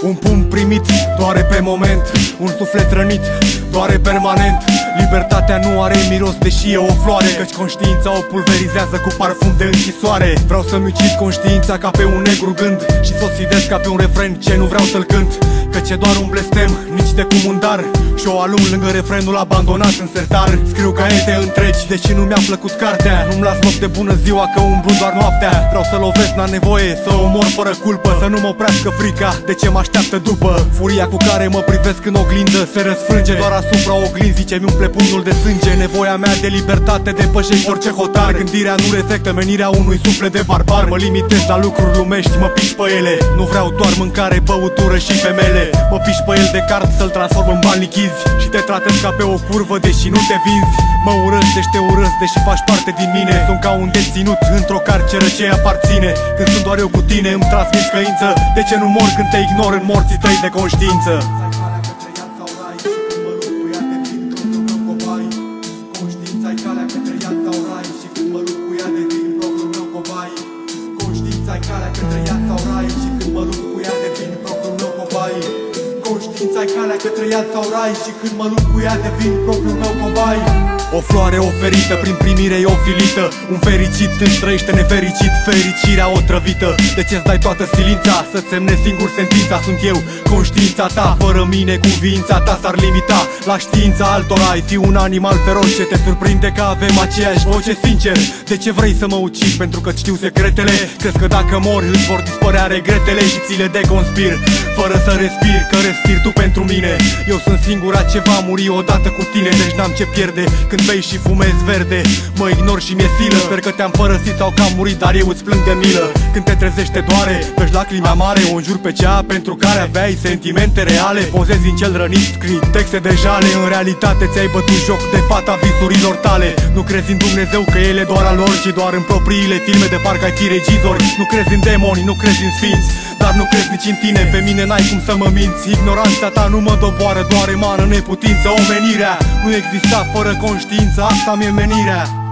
Un pumn primit, doare pe moment. Un suflet rănit, doare permanent. Libertatea nu are miros, deși e o floare, căci conștiința o pulverizează cu parfum de închisoare. Vreau să-mi ucid conștiința ca pe un negru gând și să o sidez ca pe un refren ce nu vreau să-l cânt, căci e doar un blestem, nici de cum un dar. Și o alung lângă refrenul abandonat în sertar. Scriu caiete întregi, deși nu mi-a plăcut cartea. Nu-mi las loc de bună ziua că umblu doar noaptea. Vreau să lovesc, n-am nevoie să omor fără culpă, să nu mă oprească frica de ce mă așteaptă după. Furia cu care mă privesc în oglindă se răsfrânge doar asupra oglinzii ce mi umple pumnul de sânge. Nevoia mea de libertate depășește orice hotar. Gândirea nu reflectă menirea unui suflet de barbar. Mă limitez la lucruri lumești, mă piși pe ele. Nu vreau doar mâncare, băutură și femele. Mă piși pe el de card să-l transform în bani lichizi și te tratez ca pe o curvă, deși nu te vinzi. Mă urăști, deci te urăsc, deși faci parte din mine. Sunt ca un deținut într-o carceră ce aparține. Când sunt doar eu cu tine îmi transmiți căință. De ce nu mor când te ignor în morții tăi de conștiință? Conștiința-i calea către iad sau rai și când mă lupt cu ea devin propriul meu cobai. Conștiința-i calea către iad sau rai și când mă lupt cu ea devin propriul meu cobai. Conștiința-i calea către iad sau rai și când mă lupt cu ea devin propriul meu cobai. O floare oferită prin primire e ofilită. Un fericit își trăiește nefericit, fericirea otrăvită. De ce-ți dai toată silința să-ți semnezi singur sentința? Sunt eu, conștiința ta, fără mine cuviința ta s-ar limita la știința altora. Ai fi un animal feroce, te surprinde că avem aceeași voce. Sincer, de ce vrei să mă ucizi? Pentru că știu secretele. Crezi că dacă mori îți vor dispărea regretele și ți le deconspir fără să respiri, că respiri tu pentru mine. Eu sunt singura ce va muri odată cu tine, deci n-am ce pierde. Când bei și fumezi verde, mă ignori și mi-e silă. Sper că te-am părăsit sau că am murit, dar eu îți plâng de milă. Când te trezești te doare, vezi lacrimi amare. O înjur pe cea pentru care aveai sentimente reale. Pozezi în cel rănit, scrii texte de jale. În realitate ți-ai bătut joc de fata visurilor tale. Nu crezi în Dumnezeu că El e doar al lor, ci doar în propriile filme de parcă ai fi regizori. Nu crezi în demoni, nu crezi în sfinți, dar nu crezi nici în tine. Pe mine n-ai cum să mă minți. Ignoranța ta nu mă doboară, doar emană neputință. Omenirea nu exista fără conștiință, asta mi-e menirea.